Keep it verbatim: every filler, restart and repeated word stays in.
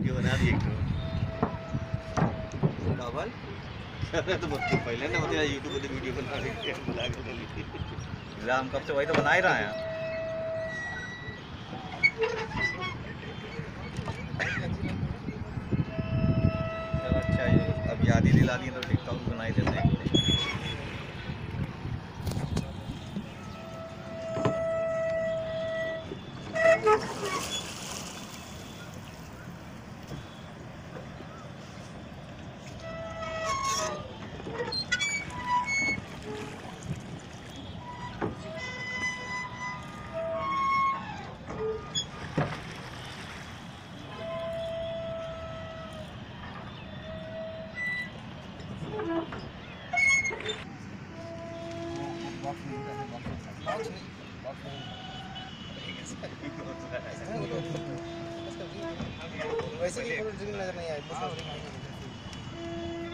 Video बना दी एक double तो बहुत पहले ना मतलब यूट्यूब पे वीडियो बना रही थी बुला के ले ली थी राम कब से वही तो बना ही रहा है। चलो अच्छा है अब याद ही दिला दी तो टिकटॉक बना ही देते हैं। वैसे भी नजर नहीं आए।